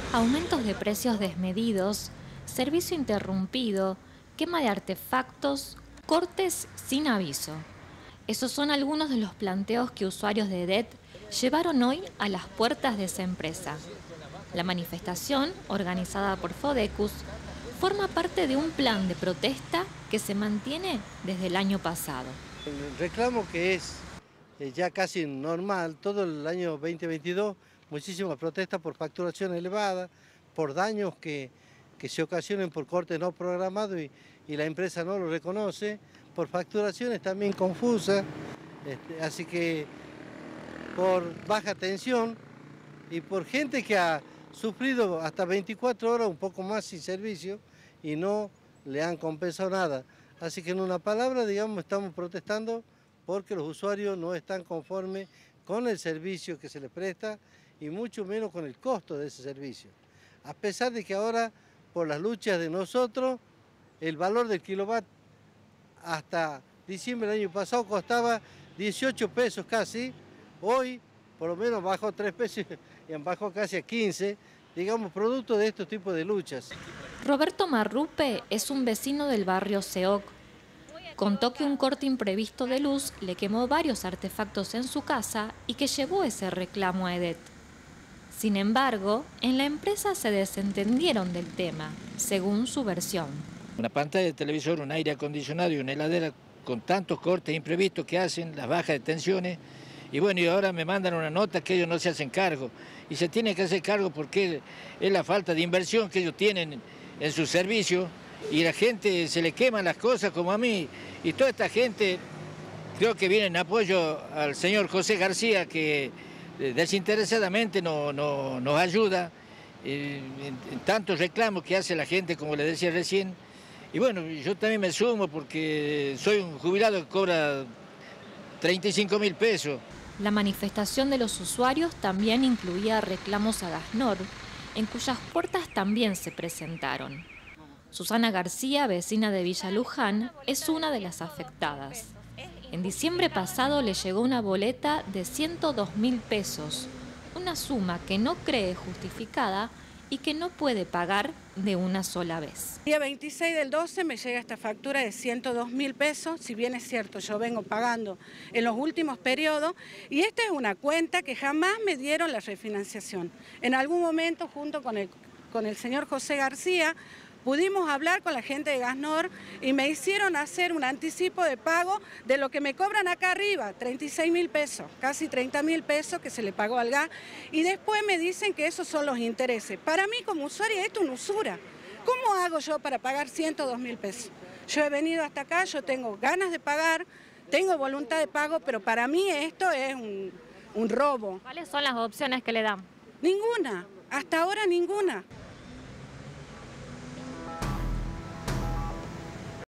Aumentos de precios desmedidos, servicio interrumpido, quema de artefactos, cortes sin aviso. Esos son algunos de los planteos que usuarios de EDET llevaron hoy a las puertas de esa empresa. La manifestación, organizada por Fodecus, forma parte de un plan de protesta que se mantiene desde el año pasado. El reclamo que es ya casi normal, todo el año 2022, muchísimas protestas por facturación elevada, por daños que se ocasionen por cortes no programados y la empresa no lo reconoce, por facturaciones también confusas, así que por baja tensión y por gente que ha sufrido hasta 24 horas, un poco más sin servicio y no le han compensado nada. Así que en una palabra, digamos, estamos protestando porque los usuarios no están conformes con el servicio que se les presta y mucho menos con el costo de ese servicio. A pesar de que ahora, por las luchas de nosotros, el valor del kilowatt hasta diciembre del año pasado costaba 18 pesos casi, hoy por lo menos bajó 3 pesos y bajó casi a 15, digamos, producto de estos tipos de luchas. Roberto Marrupe es un vecino del barrio Seoc. Contó que un corte imprevisto de luz le quemó varios artefactos en su casa y que llevó ese reclamo a EDET. Sin embargo, en la empresa se desentendieron del tema, según su versión. Una pantalla de televisor, un aire acondicionado y una heladera con tantos cortes imprevistos que hacen, las bajas de tensiones. Y bueno, y ahora me mandan una nota que ellos no se hacen cargo. Y se tienen que hacer cargo porque es la falta de inversión que ellos tienen en su servicio. Y la gente se le queman las cosas como a mí. Y toda esta gente creo que viene en apoyo al señor José García, que desinteresadamente nos ayuda en tantos reclamos que hace la gente, como le decía recién. Y bueno, yo también me sumo porque soy un jubilado que cobra 35.000 pesos. La manifestación de los usuarios también incluía reclamos a Gasnor, en cuyas puertas también se presentaron. Susana García, vecina de Villa Luján, es una de las afectadas. En diciembre pasado le llegó una boleta de 102.000 pesos, una suma que no cree justificada y que no puede pagar de una sola vez. El día 26 del 12 me llega esta factura de 102.000 pesos, si bien es cierto, yo vengo pagando en los últimos periodos, y esta es una cuenta que jamás me dieron la refinanciación. En algún momento, junto con el señor José García, pudimos hablar con la gente de Gasnor y me hicieron hacer un anticipo de pago de lo que me cobran acá arriba, 36.000 pesos, casi 30.000 pesos que se le pagó al gas, y después me dicen que esos son los intereses. Para mí como usuaria esto es una usura. ¿Cómo hago yo para pagar 102.000 pesos? Yo he venido hasta acá, yo tengo ganas de pagar, tengo voluntad de pago, pero para mí esto es un robo. ¿Cuáles son las opciones que le dan? Ninguna, hasta ahora ninguna.